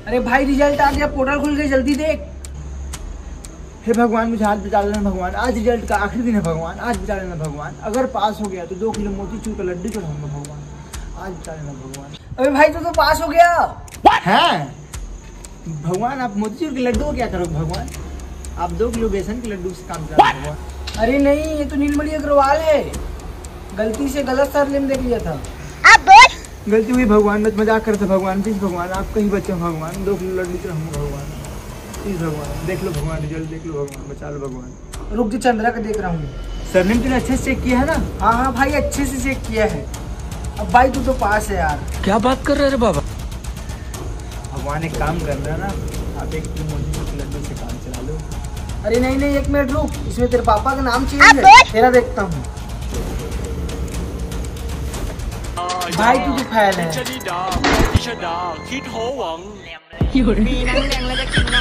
अरे भाई रिजल्ट आ गया, पोर्टल खुल गई, जल्दी देख। हे भगवान मुझे आज बचा लेना भगवान, आज रिजल्ट का आखिरी दिन है भगवान, आज बचा लेना भगवान। अगर पास हो गया तो 2 किलो मोतीचूर का लड्डू चढ़ाऊंगा भगवान, आज बचा लेना भगवान। अरे भाई तू तो पास हो गया है भगवान। आप मोतीचूर के लड्डू को क्या करोगे भगवान? आप 2 किलो बेसन के लड्डू से काम चला भगवान। अरे नहीं, ये तो नीलमणि अग्रवाल है, गलती से गलत सरनेम देख लिया था। गलती हुई भगवान, मैं मजाक करता भगवान, प्लीज भगवान आप कहीं बचो भगवान, 2 किलो लड्डू चढ़ाऊंगा भगवान, प्लीज भगवान देख लो भगवान, रिजल्ट देख लो भगवान, बचा लो भगवान। रुक जा, चंद्रा का देख रहा हूँ। सरनेम तूने अच्छे से चेक किया है ना? हाँ भाई अच्छे से चेक किया है। अब भाई तू तो पास है यार। क्या बात कर रहे रे बाबा? भगवान एक काम कर रहा ना, आप 1 किलो मोतीचूर के लड्डू से काम चला लो। अरे नहीं नहीं, 1 मिनट रुक, इसमें तेरे पापा का नाम चाहिए है, तेरा देखता हूँ। भाई तू तो फैल है।